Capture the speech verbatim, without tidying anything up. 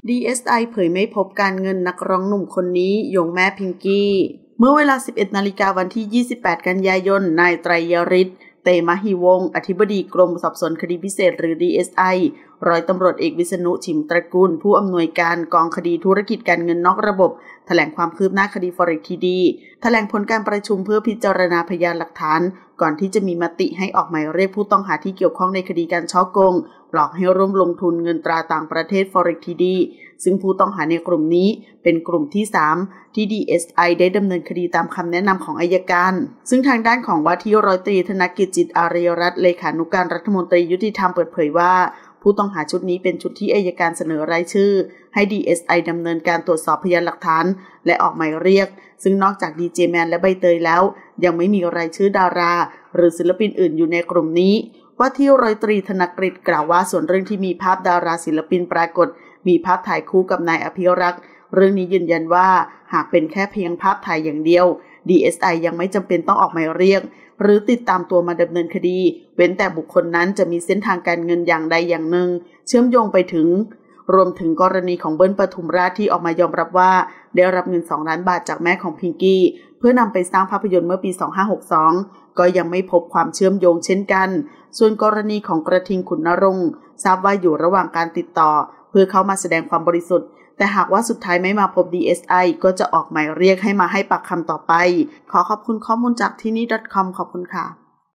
ดี เอส ไอ เผยไม่พบการเงินนักร้องหนุ่มคนนี้โยงแม่พิงกี้เมื่อเวลา สิบเอ็ดนาฬิกาวันที่ ยี่สิบแปด กันยายนนายไตรยฤทธิ์เตมหิวงศ์อธิบดีกรมสอบสวนคดีพิเศษหรือ ดี เอส ไอ ร้อยตำรวจเอกวิษณุฉิมตระกูลผู้อำนวยการกองคดีธุรกิจการเงินนอกระบบแถลงความคืบหน้าคดี Forex ที ดี แถลงผลการประชุมเพื่อพิจารณาพยานหลักฐานก่อนที่จะมีมติให้ออกหมายเรียกผู้ต้องหาที่เกี่ยวข้องในคดีการฉ้อโกงหลอกให้ร่วมลงทุนเงินตราต่างประเทศ Forex ที ดี ซึ่งผู้ต้องหาในกลุ่มนี้เป็นกลุ่มที่สามที่ ดี เอส ไอ ได้ดำเนินคดีตามคำแนะนำของอัยการซึ่งทางด้านของว่าที่ร้อยตรีธนกิจจิตอารียรัตน์เลขานุการรัฐมนตรียุติธรรมเปิดเผยว่าผู้ต้องหาชุดนี้เป็นชุดที่อัยการเสนอรายชื่อให้ ดี เอส ไอ ดำเนินการตรวจสอบพยานหลักฐานและออกหมายเรียกซึ่งนอกจากดีเจแมนและใบเตยแล้วยังไม่มีรายชื่อดาราหรือศิลปินอื่นอยู่ในกลุ่มนี้ว่าที่ร้อยตรีธนกฤษกล่าวว่าส่วนเรื่องที่มีภาพดาราศิลปินปรากฏมีภาพถ่ายคู่กับนายอภิรักษ์เรื่องนี้ยืนยันว่าหากเป็นแค่เพียงภาพถ่ายอย่างเดียว ดี เอส ไอ ยังไม่จำเป็นต้องออกหมายเรียกหรือติดตามตัวมาดำเนินคดีเว้นแต่บุคคลนั้นจะมีเส้นทางการเงินอย่างใดอย่างหนึ่งเชื่อมโยงไปถึงรวมถึงกรณีของเบิ้ลปทุมราชที่ออกมายอมรับว่าได้รับเงินสองล้านบาทจากแม่ของพิงกี้เพื่อนำไปสร้างภาพยนตร์เมื่อปีสองพันห้าร้อยหกสิบสองก็ยังไม่พบความเชื่อมโยงเช่นกันส่วนกรณีของกระทิงขุนนรงค์ทราบว่าอยู่ระหว่างการติดต่อเพื่อเข้ามาแสดงความบริสุทธิ์แต่หากว่าสุดท้ายไม่มาพบ ดี เอส ไอ ก็จะออกหมายเรียกให้มาให้ปากคำต่อไปขอขอบคุณข้อมูลจากที่นี่ .com ขอบคุณค่ะ